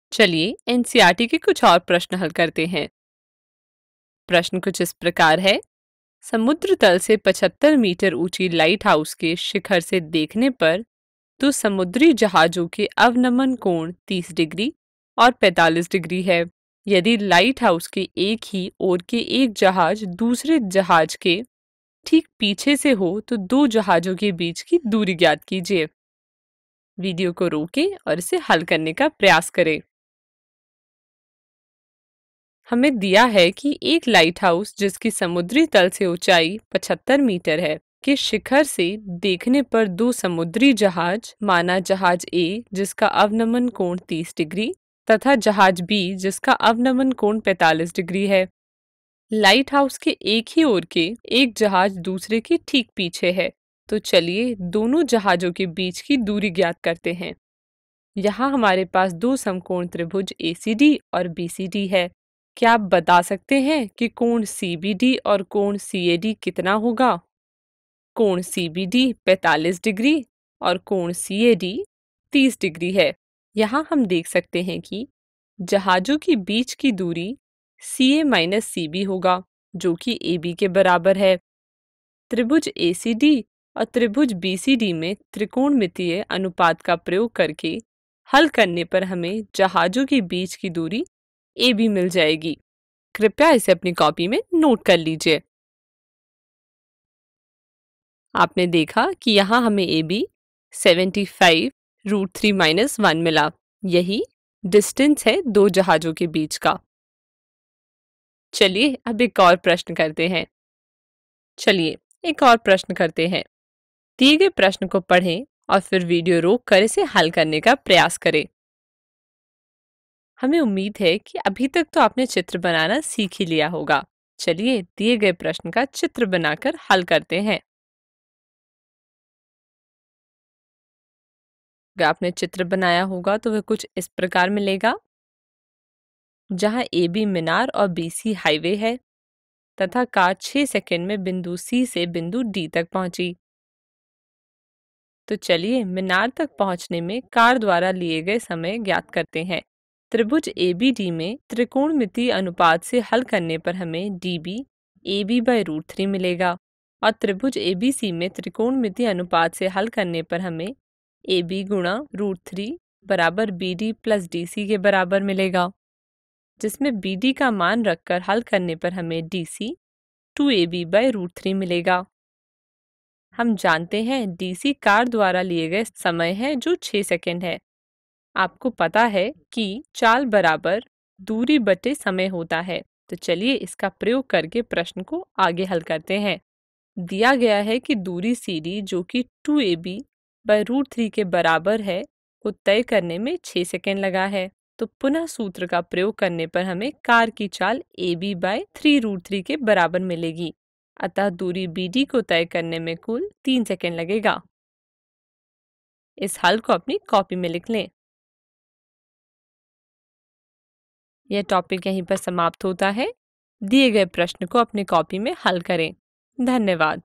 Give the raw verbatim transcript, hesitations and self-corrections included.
चलिए एनसीईआरटी के कुछ और प्रश्न हल करते हैं। प्रश्न कुछ इस प्रकार है। समुद्र तल से पचहत्तर मीटर ऊंची लाइट हाउस के शिखर से देखने पर तो समुद्री जहाजों के अवनमन कोण तीस डिग्री और पैंतालीस डिग्री है। यदि लाइट हाउस के एक ही ओर के एक जहाज दूसरे जहाज के ठीक पीछे से हो तो दो जहाजों के बीच की दूरी ज्ञात कीजिए। वीडियो को रोकें और इसे हल करने का प्रयास करें। हमें दिया है कि एक लाइट हाउस जिसकी समुद्री तल से ऊंचाई पचहत्तर मीटर है के शिखर से देखने पर दो समुद्री जहाज माना जहाज ए जिसका अवनमन कोण तीस डिग्री तथा जहाज बी जिसका अवनमन कोण पैंतालीस डिग्री है। लाइट हाउस के एक ही ओर के एक जहाज दूसरे के ठीक पीछे है, तो चलिए दोनों जहाजों के बीच की दूरी ज्ञात करते हैं। यहाँ हमारे पास दो समकोण त्रिभुज ए सी डी और बी सी डी है। क्या आप बता सकते हैं कि कोण सी बी डी और कोण सी ए डी कितना होगा? कोण सी बी डी पैंतालीस डिग्री और कोण सी ए डी तीस डिग्री है। यहाँ हम देख सकते हैं कि जहाजों के बीच की दूरी सी ए माइनस सी बी होगा, जो कि ए बी के बराबर है। त्रिभुज ए सी डी और त्रिभुज बी सी डी में त्रिकोणमितीय अनुपात का प्रयोग करके हल करने पर हमें जहाजों के बीच की दूरी ए बी मिल जाएगी। कृपया इसे अपनी कॉपी में नोट कर लीजिए। आपने देखा कि यहाँ हमें A B seventy five root three minus one मिला। यही डिस्टेंस है दो जहाजों के बीच का। चलिए अब एक और प्रश्न करते हैं। चलिए एक और प्रश्न करते हैं। दिए गए प्रश्न को पढ़ें और फिर वीडियो रोक कर इसे हल करने का प्रयास करें। हमें उम्मीद है कि अभी तक तो आपने चित्र बनाना सीख ही लिया होगा। चलिए दिए गए प्रश्न का चित्र बनाकर हल करते हैं। अगर आपने चित्र बनाया होगा तो वह कुछ इस प्रकार मिलेगा, जहां ए बी मीनार और बी सी हाईवे है तथा कार छह सेकंड में बिंदु सी से बिंदु डी तक पहुंची। तो चलिए मीनार तक पहुंचने में कार द्वारा लिए गए समय ज्ञात करते हैं। त्रिभुज ए बी डी में त्रिकोणमितीय अनुपात से हल करने पर हमें D B A B by root three मिलेगा और त्रिभुज ए बी सी में त्रिकोणमितीय अनुपात से हल करने पर हमें ए बी गुणा रूट थ्री बराबर B D plus D C के बराबर मिलेगा, जिसमें बी डी का मान रखकर हल करने पर हमें D C two A B by root three मिलेगा। हम जानते हैं डी सी कार द्वारा लिए गए समय है जो छह सेकंड है। आपको पता है कि चाल बराबर दूरी बटे समय होता है, तो चलिए इसका प्रयोग करके प्रश्न को आगे हल करते हैं। दिया गया है कि दूरी सी डी जो कि two A B by root three के बराबर है को तय करने में छह सेकंड लगा है, तो पुनः सूत्र का प्रयोग करने पर हमें कार की चाल A B by three root three के बराबर मिलेगी। अतः दूरी बी डी को तय करने में कुल तीन सेकंड लगेगा। इस हल को अपनी कॉपी में लिख लें। यह टॉपिक यहीं पर समाप्त होता है। दिए गए प्रश्न को अपनी कॉपी में हल करें। धन्यवाद।